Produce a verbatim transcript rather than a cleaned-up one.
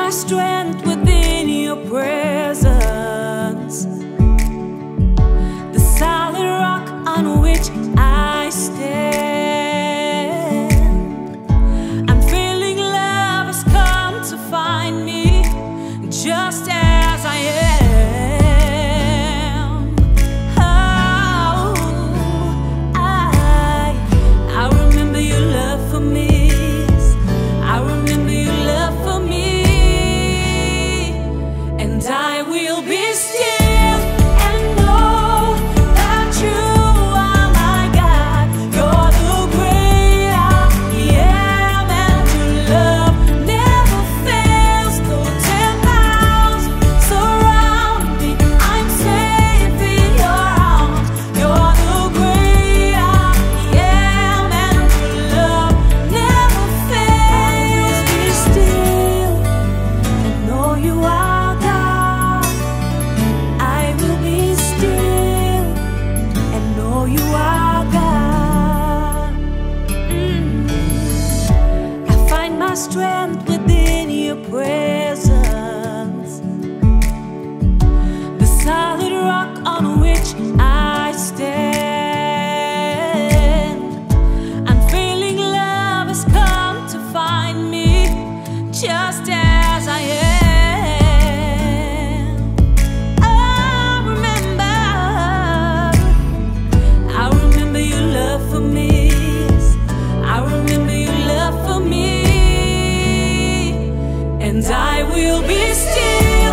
my strength within your presence, the solid rock on which I stand. Unfailing love has come to find me just as I am. Oh, I, I remember your love for me. I remember your love for me, and I will be still and know that you are my God. You're the great I am, and your love never fails. Though ten thousand surround me, I'm safe in your arms. You're the great I am, and your love never fails. Be still and know you are God. I will be still and know you are God. Mm. I find my strength within your presence, the solid rock on which I stand. Unfailing love has come to find me just as I am. I remember, I remember your love for me. I remember your love for me, and I will be still.